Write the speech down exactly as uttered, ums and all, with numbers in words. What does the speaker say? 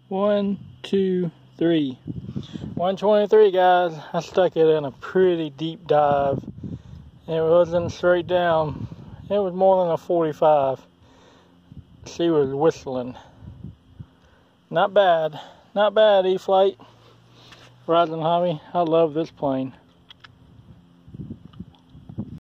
One, two, three. one twenty-three, guys. I stuck it in a pretty deep dive. It wasn't straight down. It was more than a forty-five. She was whistling. Not bad. Not bad, E-Flight. Rising Hobby. I love this plane.